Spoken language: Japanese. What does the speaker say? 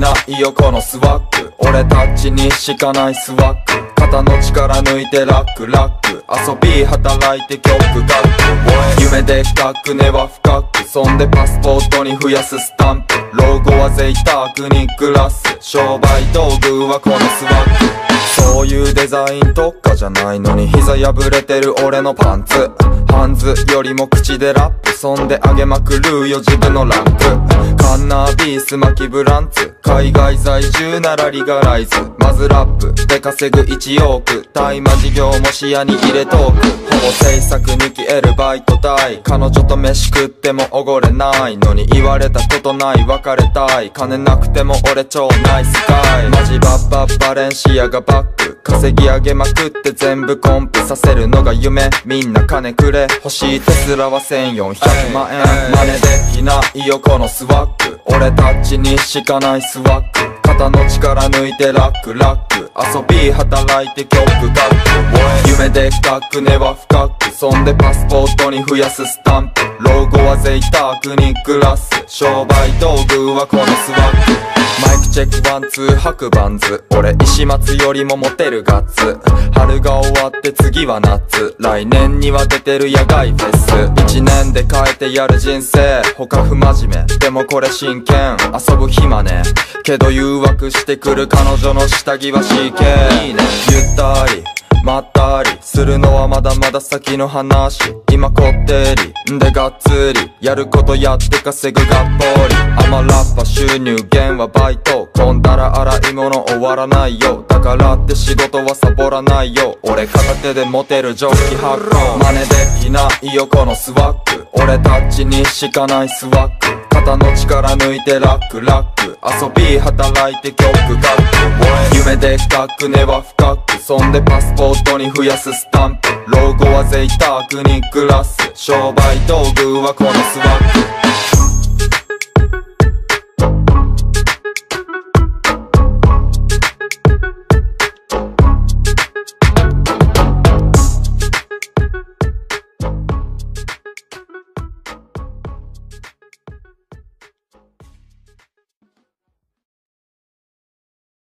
ないよこのスワッグ。俺たちにしかないスワッグ。肩の力抜いてラックラック。遊び働いて曲書く。夢でっかく根は深く。そんでパスポートに増やすスタンプ。ロゴは贅沢にグラス。商売道具はこのスワッグ。そういうデザイン特化じゃないのに膝破れてる俺のパンツ。ハンズよりも口でラップ。そんで上げまくるよ自分のランク。カンナビース巻きブランツ。海外在住ならリガライズ。まずラップで稼ぐ1億。大麻事業も視野に入れとく。ほぼ制作に消えるバイト代。彼女と飯食ってもおごれないのに言われたことない別れたい。金なくても俺超ナイスガイ。マジバッバッバレンシアがバック。稼ぎ上げまくって全部コンプさせるのが夢。みんな金くれ。欲しいテスラは1400万円。真似できないよこのスワッグ。俺たちにしかないスワッグ。肩の力抜いてラックラック。遊び働いて曲書く。夢でっかく根は深く。そんでパスポートに増やすスタンプ。ロゴは贅沢にグラス。商売道具はこのスワッグ。マイクチェックワンツー白バンズ。俺石松よりもモテるガッツ。春が終わって次は夏。来年には出てる野外フェス。1年で変えてやる人生。他不真面目でもこれ真剣。遊ぶ暇ねけど誘惑してくる彼女の下着は CK。 いいねゆったりまったりするのはまだまだ先の話。今こってりんでがっつりやることやって稼ぐがっぽり。アマラッパ収入源はバイト。混んだら洗い物終わらないよ。だからって仕事はサボらないよ。俺片手で持てるジョッキ発酵。真似できないよこのスワッグ。俺たちにしかないスワッグ。肩の力抜いてラックラック。遊び働いて曲書く。夢でっかく根は深く。そんでパスポートに増やすスタンプ。ロゴは贅沢にグラス。商売道具はこのスワッグ。